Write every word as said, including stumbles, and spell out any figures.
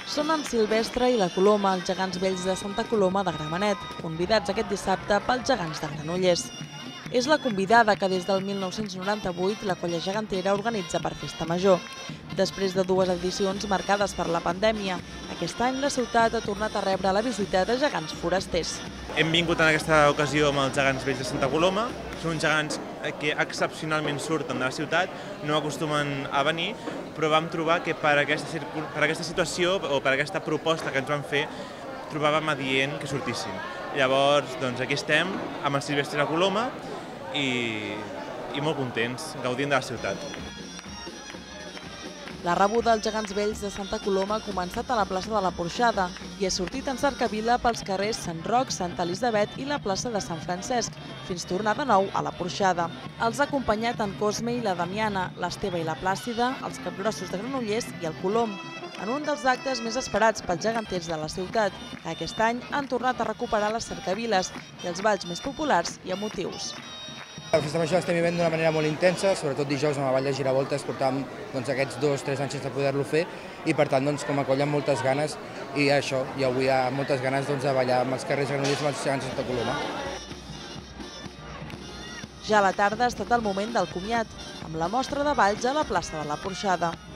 Són en Silvestre i la Coloma, els gegants vells de Santa Coloma de Gramenet, convidats aquest dissabte pels gegants de Granollers. És la convidada que des del mil nou-cents noranta-vuit la colla gegantera organitza per Festa Major. Després de dues edicions marcades per la pandèmia, aquest any la ciutat ha tornat a rebre la visita de gegants forasters. Hem vingut en aquesta ocasió amb els gegants vells de Santa Coloma. Són uns gegants que excepcionalment surten de la ciutat, no acostumen a venir, però vam trobar que per aquesta, per aquesta situació o per aquesta proposta que ens van fer trobàvem adient que sortissin. Llavors, doncs, aquí estem amb el Silvestre i la Coloma i, i molt contents, gaudint de la ciutat. La rebuda als gegants vells de Santa Coloma ha començat a la plaça de la Porxada i ha sortit en cercavila pels carrers Sant Roc, Santa Elisabet i la plaça de Sant Francesc, fins tornar de nou a la Porxada. Els ha acompanyat en Cosme i la Damiana, l'Esteve i la Plàcida, els Capgrossos de Granollers i el Colom, en un dels actes més esperats pels geganters de la ciutat, que aquest any han tornat a recuperar les cercaviles i els balls més populars i emotius. La Festa Major l'estem vivint d'una manera molt intensa, sobretot dijous amb el Ball de Giravoltes portàvem doncs, aquests dos o tres anys sense poder-lo fer i per tant doncs, com a colla amb moltes ganes i això, i avui hi ha moltes ganes doncs, de ballar amb els carrers Granollers i amb els gegants de Santa Coloma. Ja a la tarda ha estat el moment del comiat, amb la mostra de balls a la plaça de la Porxada.